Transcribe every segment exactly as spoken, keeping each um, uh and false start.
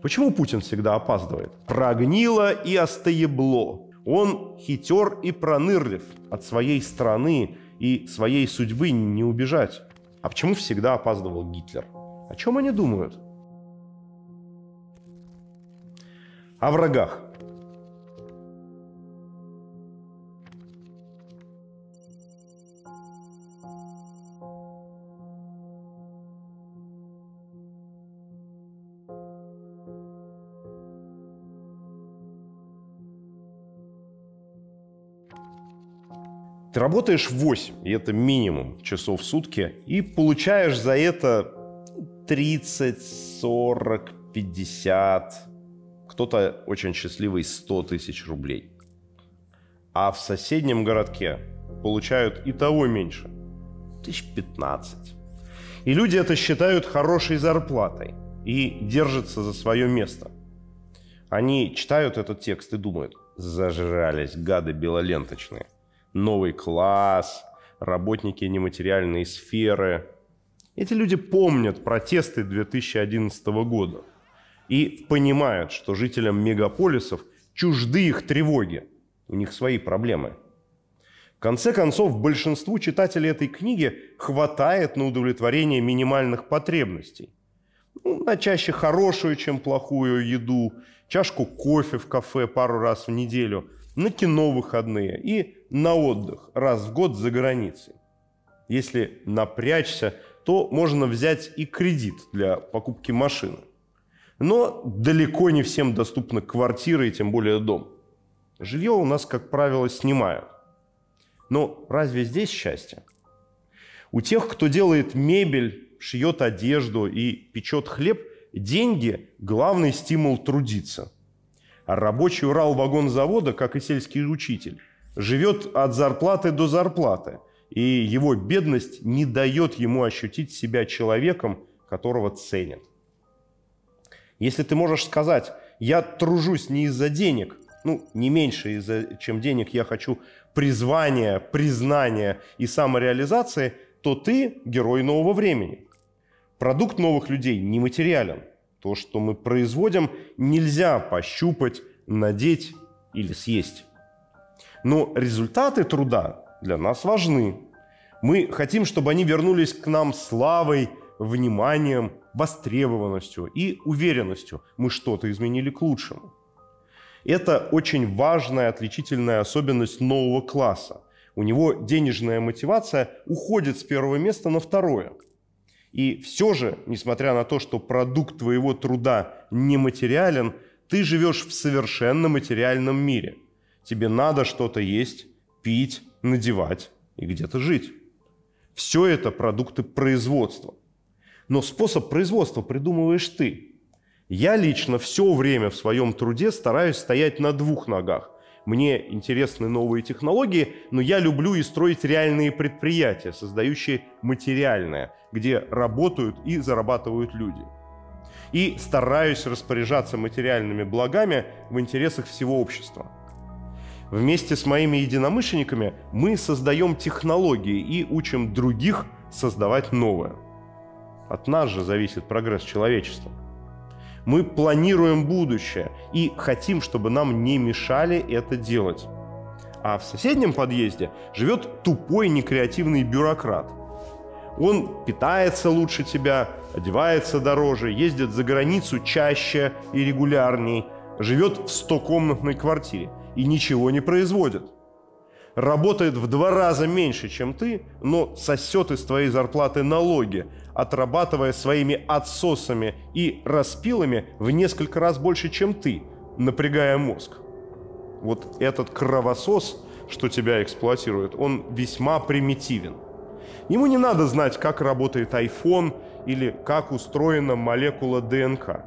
Почему Путин всегда опаздывает? Прогнило и остоебло. Он хитер и пронырлив. От своей страны и своей судьбы не убежать. А почему всегда опаздывал Гитлер? О чем они думают? О врагах. Ты работаешь восемь, и это минимум часов в сутки, и получаешь за это тридцать, сорок, пятьдесят, кто-то очень счастливый сто тысяч рублей. А в соседнем городке получают и того меньше, тысяч пятнадцать. И люди это считают хорошей зарплатой и держатся за свое место. Они читают этот текст и думают: зажрались гады белоленточные. Новый класс, работники нематериальной сферы. Эти люди помнят протесты две тысячи одиннадцатого года и понимают, что жителям мегаполисов чужды их тревоги, у них свои проблемы. В конце концов, большинству читателей этой книги хватает на удовлетворение минимальных потребностей. Ну, на чаще хорошую, чем плохую еду, чашку кофе в кафе пару раз в неделю, на кино выходные и на отдых раз в год за границей. Если напрячься, то можно взять и кредит для покупки машины. Но далеко не всем доступна квартира и тем более дом. Жилье у нас, как правило, снимают. Но разве здесь счастье? У тех, кто делает мебель, шьет одежду и печет хлеб, деньги – главный стимул трудиться. А рабочий Уралвагонзавода, как и сельский учитель, живет от зарплаты до зарплаты, и его бедность не дает ему ощутить себя человеком, которого ценят. Если ты можешь сказать: я тружусь не из-за денег, ну, не меньше, из-за, чем денег я хочу призвания, признания и самореализации, то ты герой нового времени. Продукт новых людей нематериален. То, что мы производим, нельзя пощупать, надеть или съесть. Но результаты труда для нас важны. Мы хотим, чтобы они вернулись к нам славой, вниманием, востребованностью и уверенностью. Мы что-то изменили к лучшему. Это очень важная отличительная особенность нового класса. У него денежная мотивация уходит с первого места на второе. И все же, несмотря на то, что продукт твоего труда нематериален, ты живешь в совершенно материальном мире. Тебе надо что-то есть, пить, надевать и где-то жить. Все это продукты производства. Но способ производства придумываешь ты. Я лично все время в своем труде стараюсь стоять на двух ногах. Мне интересны новые технологии, но я люблю и строить реальные предприятия, создающие материальное, где работают и зарабатывают люди. И стараюсь распоряжаться материальными благами в интересах всего общества. Вместе с моими единомышленниками мы создаем технологии и учим других создавать новое. От нас же зависит прогресс человечества. Мы планируем будущее и хотим, чтобы нам не мешали это делать. А в соседнем подъезде живет тупой некреативный бюрократ. Он питается лучше тебя, одевается дороже, ездит за границу чаще и регулярней, живет в стокомнатной квартире и ничего не производит. Работает в два раза меньше, чем ты, но сосет из твоей зарплаты налоги, отрабатывая своими отсосами и распилами в несколько раз больше, чем ты, напрягая мозг. Вот этот кровосос, что тебя эксплуатирует, он весьма примитивен. Ему не надо знать, как работает айфон или как устроена молекула ДНК.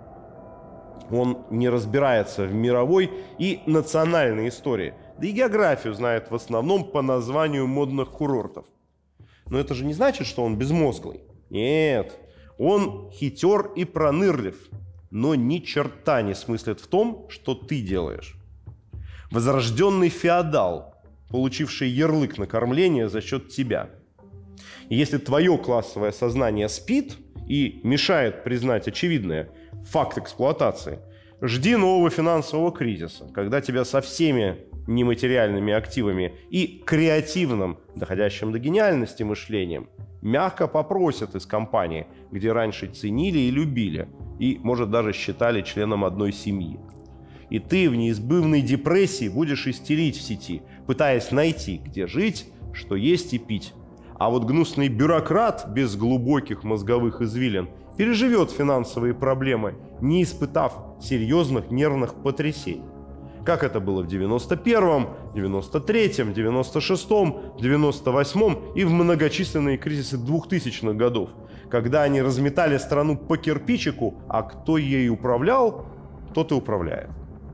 Он не разбирается в мировой и национальной истории, да и географию знает в основном по названию модных курортов. Но это же не значит, что он безмозглый. Нет, он хитер и пронырлив, но ни черта не смыслит в том, что ты делаешь. Возрожденный феодал, получивший ярлык на кормление за счет тебя. И если твое классовое сознание спит и мешает признать очевидное, факт эксплуатации. Жди нового финансового кризиса, когда тебя со всеми нематериальными активами и креативным, доходящим до гениальности мышлением, мягко попросят из компании, где раньше ценили и любили, и, может, даже считали членом одной семьи. И ты в неизбывной депрессии будешь истерить в сети, пытаясь найти, где жить, что есть и пить. А вот гнусный бюрократ без глубоких мозговых извилин переживет финансовые проблемы, не испытав серьезных нервных потрясений. Как это было в девяносто первом, девяносто третьем, девяносто шестом, девяносто восьмом и в многочисленные кризисы двухтысячных годов, когда они разметали страну по кирпичику, а кто ей управлял, тот и управляет.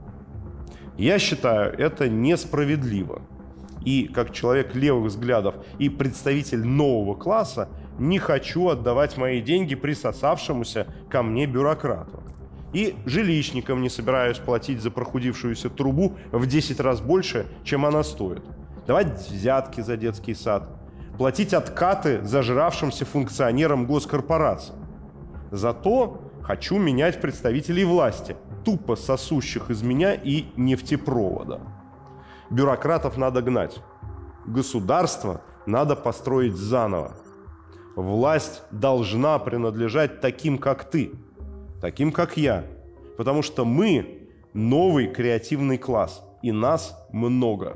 Я считаю, это несправедливо. И как человек левых взглядов и представитель нового класса не хочу отдавать мои деньги присосавшемуся ко мне бюрократу. И жилищникам не собираюсь платить за прохудившуюся трубу в десять раз больше, чем она стоит. Давать взятки за детский сад. Платить откаты зажравшимся функционерам госкорпораций. Зато хочу менять представителей власти, тупо сосущих из меня и нефтепровода. Бюрократов надо гнать. Государство надо построить заново. Власть должна принадлежать таким, как ты, таким, как я. Потому что мы новый креативный класс, и нас много.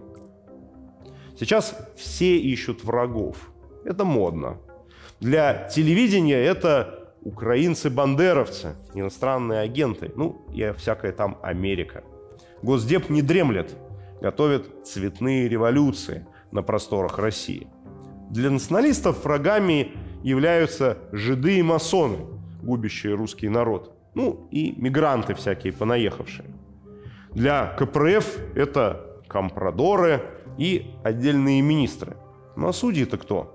Сейчас все ищут врагов. Это модно. Для телевидения это украинцы-бандеровцы, иностранные агенты, ну и всякая там Америка. Госдеп не дремлет, готовит цветные революции на просторах России. Для националистов врагами являются жиды и масоны, губящие русский народ. Ну и мигранты всякие понаехавшие. Для ка пэ эр эф это компрадоры и отдельные министры. Ну а судьи-то кто?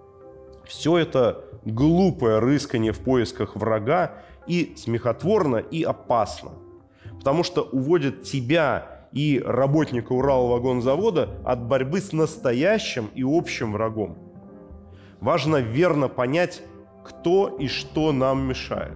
Все это глупое рыскание в поисках врага и смехотворно, и опасно. Потому что уводит тебя и работника Уралвагонзавода от борьбы с настоящим и общим врагом. Важно верно понять, кто и что нам мешает.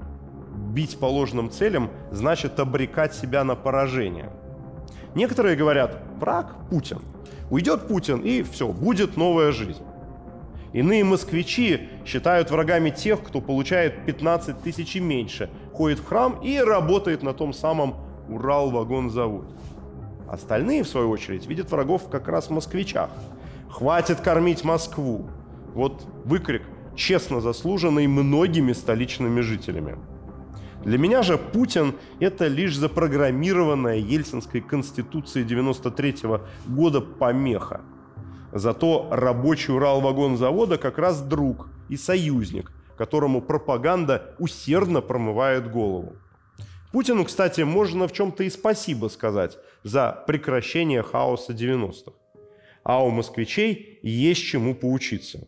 Бить по ложным целям значит обрекать себя на поражение. Некоторые говорят: враг Путин. Уйдет Путин, и все, будет новая жизнь. Иные москвичи считают врагами тех, кто получает пятнадцать тысяч и меньше, ходит в храм и работает на том самом Уралвагонзаводе. Остальные, в свою очередь, видят врагов как раз в москвичах. Хватит кормить Москву. Вот выкрик, честно заслуженный многими столичными жителями. Для меня же Путин – это лишь запрограммированная Ельцинской конституцией девяносто третьего года помеха. Зато рабочий Уралвагонзавода как раз друг и союзник, которому пропаганда усердно промывает голову. Путину, кстати, можно в чем-то и спасибо сказать за прекращение хаоса девяностых. А у москвичей есть чему поучиться.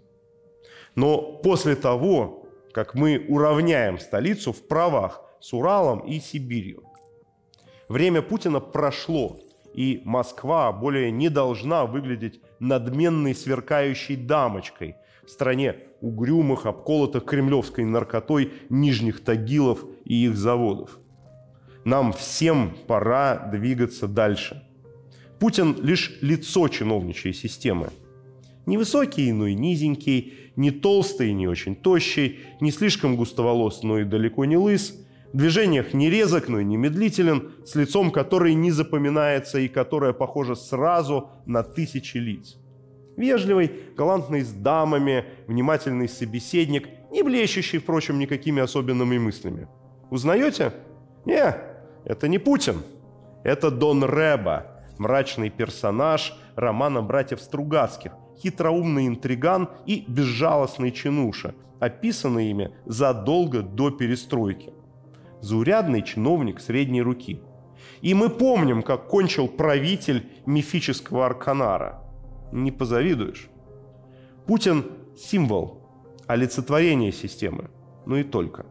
Но после того, как мы уравняем столицу в правах с Уралом и Сибирью, время Путина прошло, и Москва более не должна выглядеть надменной сверкающей дамочкой в стране угрюмых, обколотых кремлевской наркотой Нижних Тагилов и их заводов. Нам всем пора двигаться дальше. Путин лишь лицо чиновничьей системы. Не высокий, но и низенький, не толстый, не очень тощий, не слишком густоволос, но и далеко не лыс, в движениях не резок, но и не медлителен, с лицом, которое не запоминается и которое похоже сразу на тысячи лиц. Вежливый, галантный с дамами, внимательный собеседник, не блещущий, впрочем, никакими особенными мыслями. Узнаете? Не, это не Путин. Это Дон Рэба, мрачный персонаж романа братьев Стругацких, хитроумный интриган и безжалостный чинуша, описанный ими задолго до перестройки. Заурядный чиновник средней руки. И мы помним, как кончил правитель мифического Арканара. Не позавидуешь. Путин – символ, олицетворение системы, но и только.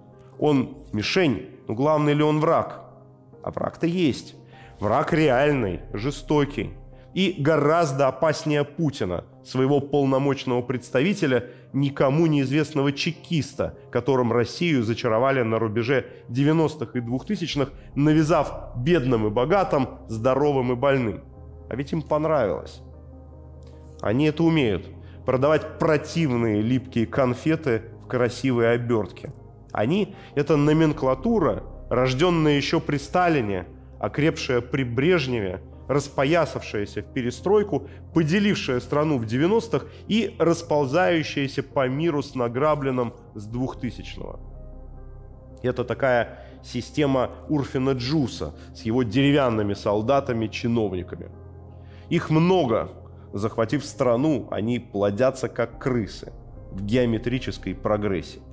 Он мишень, но главный ли он враг? А враг-то есть. Враг реальный, жестокий. и гораздо опаснее Путина, своего полномочного представителя, никому неизвестного чекиста, которым Россию зачаровали на рубеже девяностых и двухтысячных, навязав бедным и богатым, здоровым и больным. А ведь им понравилось. Они это умеют – продавать противные липкие конфеты в красивые обертки. Они – это номенклатура, рожденная еще при Сталине, окрепшая при Брежневе, распоясавшаяся в перестройку, поделившая страну в девяностых и расползающаяся по миру с награбленным с двухтысячного. Это такая система Урфина Джуса с его деревянными солдатами-чиновниками. Их много. Захватив страну, они плодятся как крысы в геометрической прогрессии.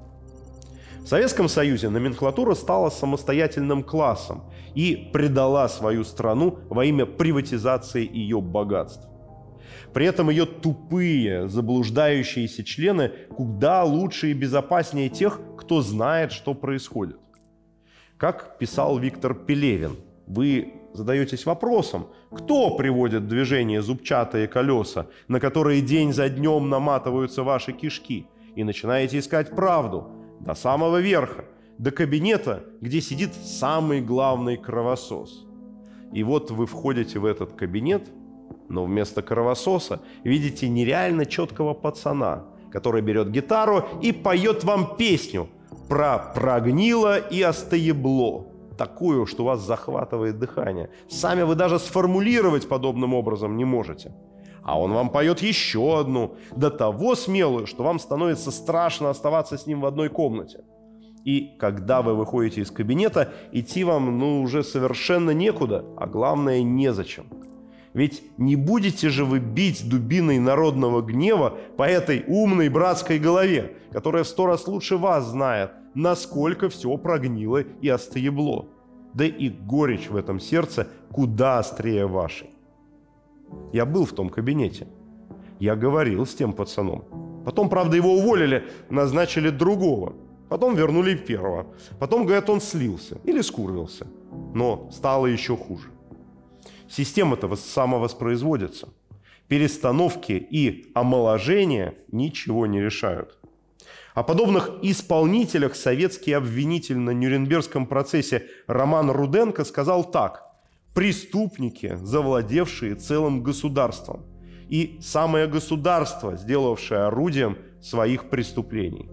В Советском Союзе номенклатура стала самостоятельным классом и предала свою страну во имя приватизации ее богатств. При этом ее тупые, заблуждающиеся члены куда лучше и безопаснее тех, кто знает, что происходит. Как писал Виктор Пелевин, вы задаетесь вопросом, кто приводит в движение зубчатые колеса, на которые день за днем наматываются ваши кишки, и начинаете искать правду до самого верха, до кабинета, где сидит самый главный кровосос. И вот вы входите в этот кабинет, но вместо кровососа видите нереально четкого пацана, который берет гитару и поет вам песню про прогнило и остоебло. Такую, что у вас захватывает дыхание. Сами вы даже сформулировать подобным образом не можете. А он вам поет еще одну, до того смелую, что вам становится страшно оставаться с ним в одной комнате. И когда вы выходите из кабинета, идти вам ну уже совершенно некуда, а главное незачем. Ведь не будете же вы бить дубиной народного гнева по этой умной братской голове, которая в сто раз лучше вас знает, насколько все прогнило и остоебло. Да и горечь в этом сердце куда острее вашей. Я был в том кабинете. Я говорил с тем пацаном. Потом, правда, его уволили, назначили другого. Потом вернули первого. Потом, говорят, он слился или скурвился. Но стало еще хуже. Система-то самовоспроизводится. Перестановки и омоложения ничего не решают. О подобных исполнителях советский обвинитель на Нюрнбергском процессе Роман Руденко сказал так: преступники, завладевшие целым государством, и самое государство, сделавшее орудием своих преступлений.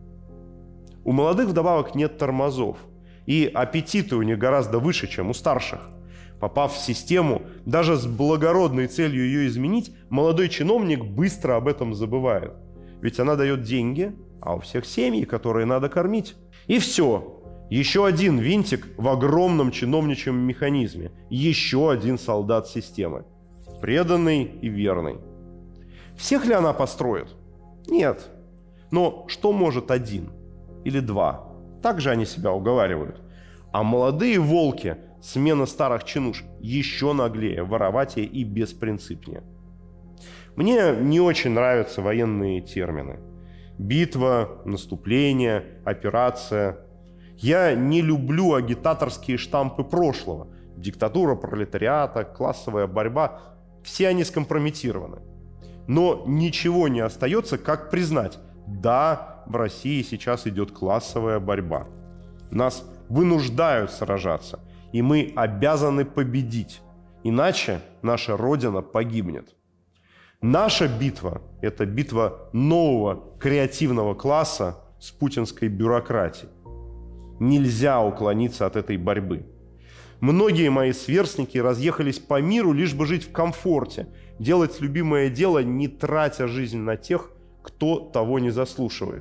У молодых вдобавок нет тормозов, и аппетиты у них гораздо выше, чем у старших. Попав в систему, даже с благородной целью ее изменить, молодой чиновник быстро об этом забывает. Ведь она дает деньги, а у всех семьи, которые надо кормить. И все. Еще один винтик в огромном чиновничьем механизме. Еще один солдат системы. Преданный и верный. Всех ли она построит? Нет. Но что может один? Или два? Так же они себя уговаривают. А молодые волки, смена старых чинуш, еще наглее, вороватее и беспринципнее. Мне не очень нравятся военные термины. Битва, наступление, операция. Я не люблю агитаторские штампы прошлого. Диктатура пролетариата, классовая борьба. Все они скомпрометированы. Но ничего не остается, как признать: да, в России сейчас идет классовая борьба. Нас вынуждают сражаться, и мы обязаны победить. Иначе наша Родина погибнет. Наша битва – это битва нового креативного класса с путинской бюрократией. Нельзя уклониться от этой борьбы. Многие мои сверстники разъехались по миру, лишь бы жить в комфорте, делать любимое дело, не тратя жизнь на тех, кто того не заслуживает.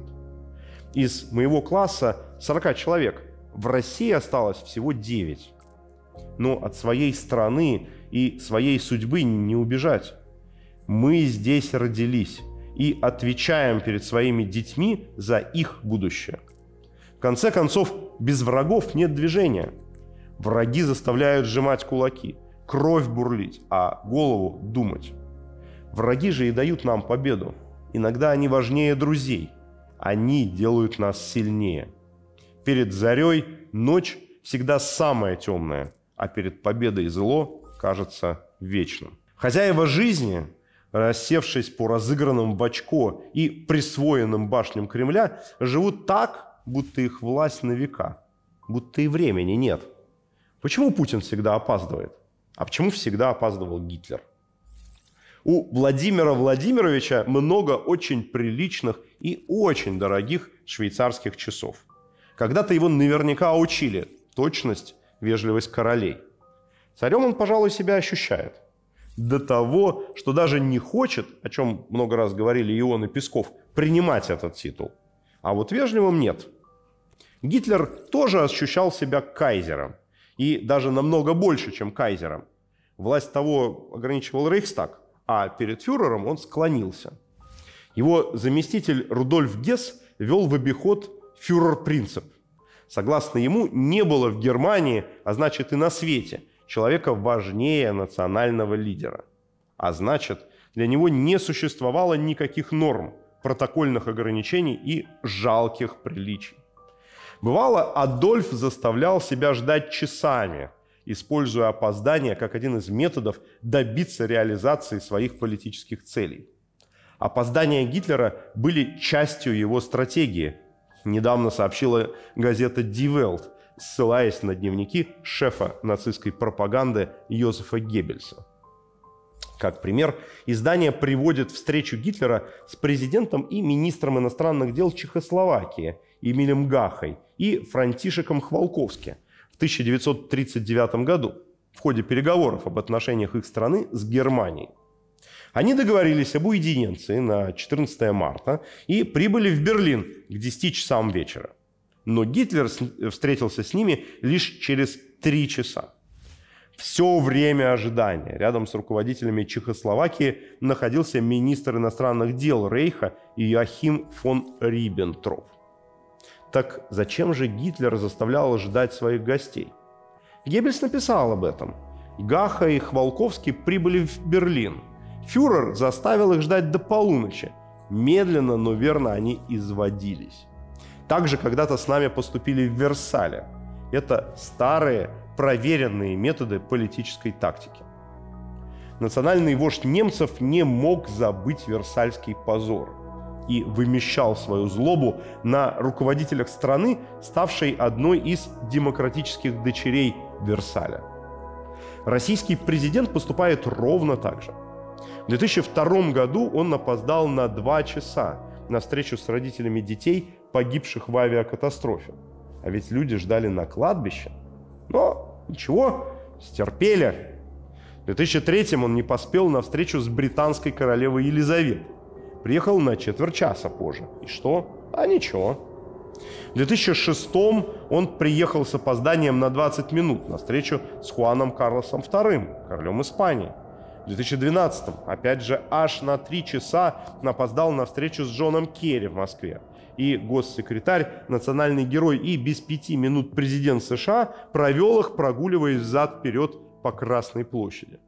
Из моего класса сорока человек в России осталось всего девять. Но от своей страны и своей судьбы не убежать. Мы здесь родились и отвечаем перед своими детьми за их будущее. В конце концов, без врагов нет движения. Враги заставляют сжимать кулаки, кровь бурлить, а голову думать. Враги же и дают нам победу. Иногда они важнее друзей. Они делают нас сильнее. Перед зарей ночь всегда самая темная, а перед победой зло кажется вечным. Хозяева жизни, рассевшись по разыгранным в очко и присвоенным башням Кремля, живут так, будто их власть на века, будто и времени нет. Почему Путин всегда опаздывает? А почему всегда опаздывал Гитлер? У Владимира Владимировича много очень приличных и очень дорогих швейцарских часов. Когда-то его наверняка учили точность, вежливость королей. Царем он, пожалуй, себя ощущает. До того, что даже не хочет, о чем много раз говорили и он, и Песков, принимать этот титул. А вот вежливым нет. Гитлер тоже ощущал себя кайзером. И даже намного больше, чем кайзером. Власть того ограничивал Рейхстаг, а перед фюрером он склонился. Его заместитель Рудольф Гесс вел в обиход фюрер-принцип. Согласно ему, не было в Германии, а значит и на свете, человека важнее национального лидера. А значит, для него не существовало никаких норм, протокольных ограничений и жалких приличий. Бывало, Адольф заставлял себя ждать часами, используя опоздание как один из методов добиться реализации своих политических целей. Опоздания Гитлера были частью его стратегии, недавно сообщила газета Die Welt, ссылаясь на дневники шефа нацистской пропаганды Йозефа Геббельса. Как пример, издание приводит встречу Гитлера с президентом и министром иностранных дел Чехословакии Эмилем Гахой и Франтишеком Хвалковски в тысяча девятьсот тридцать девятом году в ходе переговоров об отношениях их страны с Германией. Они договорились об уединенции на четырнадцатое марта и прибыли в Берлин к десяти часам вечера. Но Гитлер встретился с ними лишь через три часа. Все время ожидания рядом с руководителями Чехословакии находился министр иностранных дел Рейха Йоахим фон Риббентроп. Так зачем же Гитлер заставлял ждать своих гостей? Геббельс написал об этом. Гаха и Хвалковский прибыли в Берлин. Фюрер заставил их ждать до полуночи. Медленно, но верно они изводились. Так же когда-то с нами поступили в Версале. Это старые, проверенные методы политической тактики. Национальный вождь немцев не мог забыть Версальский позор и вымещал свою злобу на руководителях страны, ставшей одной из демократических дочерей Версаля. Российский президент поступает ровно так же. В две тысячи втором году он опоздал на два часа на встречу с родителями детей, погибших в авиакатастрофе. А ведь люди ждали на кладбище. Но ничего, стерпели. В две тысячи третьем он не поспел на встречу с британской королевой Елизаветой. Приехал на четверть часа позже. И что? А ничего. В две тысячи шестом он приехал с опозданием на двадцать минут на встречу с Хуаном Карлосом вторым, королем Испании. В две тысячи двенадцатом, опять же, аж на три часа опоздал на встречу с Джоном Керри в Москве. И госсекретарь, национальный герой и без пяти минут президент США провел их, прогуливаясь взад-вперед по Красной площади.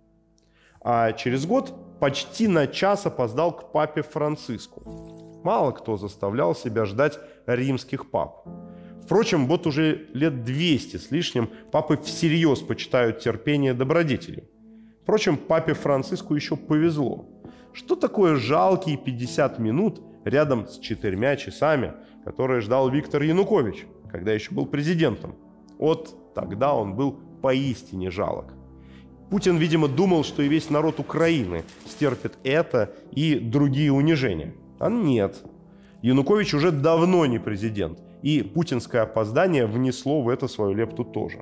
А через год почти на час опоздал к папе Франциску. Мало кто заставлял себя ждать римских пап. Впрочем, вот уже лет двести с лишним папы всерьез почитают терпение добродетелей. Впрочем, папе Франциску еще повезло. Что такое жалкие пятьдесят минут рядом с четырьмя часами, которые ждал Виктор Янукович, когда еще был президентом? Вот тогда он был поистине жалок. Путин, видимо, думал, что и весь народ Украины стерпит это и другие унижения. А нет. Янукович уже давно не президент, и путинское опоздание внесло в это свою лепту тоже.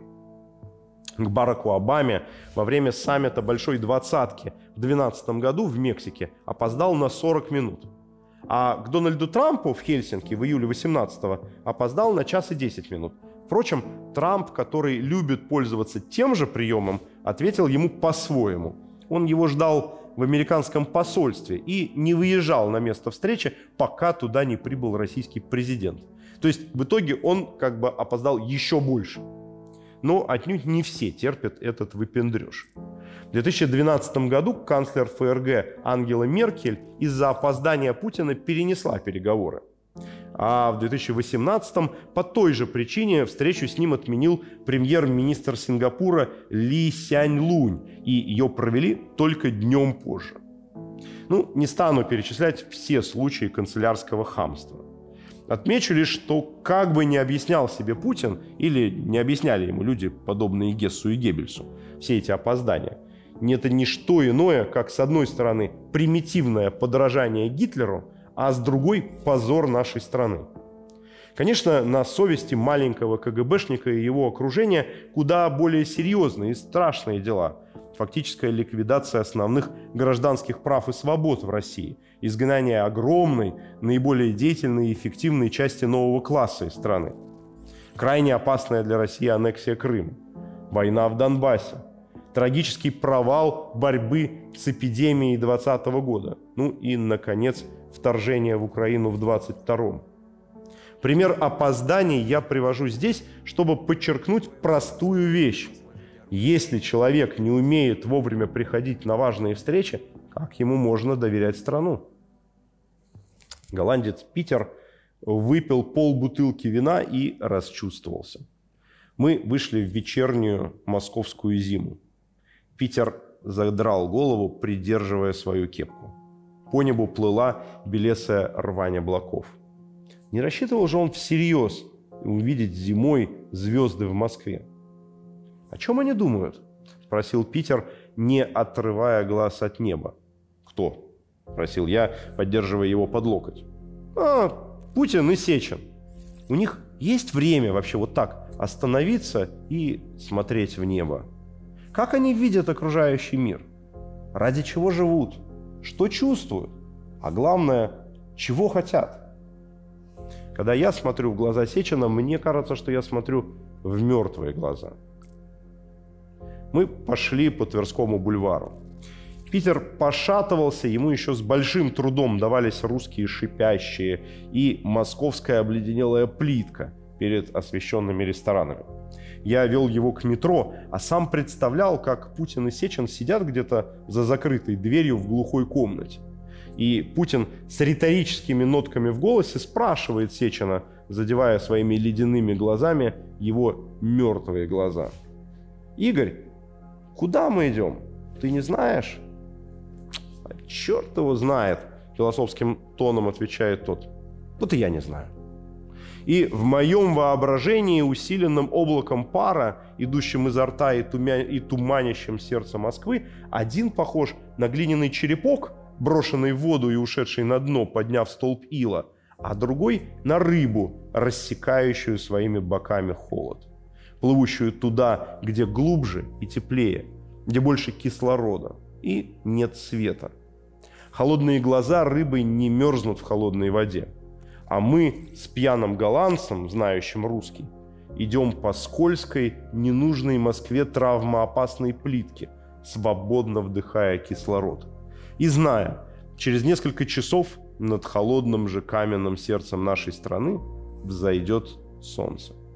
К Бараку Обаме во время саммита Большой Двадцатки в две тысячи двенадцатом году в Мексике опоздал на сорок минут. А к Дональду Трампу в Хельсинки в июле две тысячи восемнадцатого опоздал на час и десять минут. Впрочем, Трамп, который любит пользоваться тем же приемом, ответил ему по-своему. Он его ждал в американском посольстве и не выезжал на место встречи, пока туда не прибыл российский президент. То есть в итоге он как бы опоздал еще больше. Но отнюдь не все терпят этот выпендреж. В две тысячи двенадцатом году канцлер ФРГ Ангела Меркель из-за опоздания Путина перенесла переговоры. А в две тысячи восемнадцатом по той же причине встречу с ним отменил премьер-министр Сингапура Ли Сянь Лунь, и ее провели только днем позже. Ну, не стану перечислять все случаи канцелярского хамства. Отмечу лишь, что как бы ни объяснял себе Путин, или не объясняли ему люди, подобные Гессу и Геббельсу, все эти опоздания, это не что иное, как, с одной стороны, примитивное подражание Гитлеру, а с другой – позор нашей страны. Конечно, на совести маленького КГБшника и его окружения куда более серьезные и страшные дела. Фактическая ликвидация основных гражданских прав и свобод в России, изгнание огромной, наиболее деятельной и эффективной части нового класса из страны, крайне опасная для России аннексия Крыма, война в Донбассе, трагический провал борьбы с эпидемией двадцатого года, ну и, наконец, вторжение в Украину в двадцать втором. Пример опозданий я привожу здесь, чтобы подчеркнуть простую вещь. Если человек не умеет вовремя приходить на важные встречи, как ему можно доверять страну? Голландец Питер выпил полбутылки вина и расчувствовался. Мы вышли в вечернюю московскую зиму. Питер задрал голову, придерживая свою кепку. По небу плыла белесая рвань облаков. Не рассчитывал же он всерьез увидеть зимой звезды в Москве. «О чем они думают?» – спросил Питер, не отрывая глаз от неба. «Кто?» – спросил я, поддерживая его под локоть. «А, Путин и Сечин. У них есть время вообще вот так остановиться и смотреть в небо? Как они видят окружающий мир? Ради чего живут? Что чувствуют? А главное, чего хотят?» Когда я смотрю в глаза Сечина, мне кажется, что я смотрю в мертвые глаза. Мы пошли по Тверскому бульвару. Питер пошатывался, ему еще с большим трудом давались русские шипящие и московская обледенелая плитка перед освещенными ресторанами. Я вел его к метро, а сам представлял, как Путин и Сечин сидят где-то за закрытой дверью в глухой комнате. И Путин с риторическими нотками в голосе спрашивает Сечина, задевая своими ледяными глазами его мертвые глаза. «Игорь, куда мы идем? Ты не знаешь?» «А черт его знает», — философским тоном отвечает тот. «Вот и я не знаю». И в моем воображении, усиленным облаком пара, идущим изо рта и, тумя... и туманящим сердце Москвы, один похож на глиняный черепок, брошенный в воду и ушедший на дно, подняв столб ила, а другой на рыбу, рассекающую своими боками холод, плывущую туда, где глубже и теплее, где больше кислорода и нет света. Холодные глаза рыбы не мерзнут в холодной воде, а мы с пьяным голландцем, знающим русский, идем по скользкой, ненужной Москве травмоопасной плитке, свободно вдыхая кислород. И зная, через несколько часов над холодным же каменным сердцем нашей страны взойдет солнце.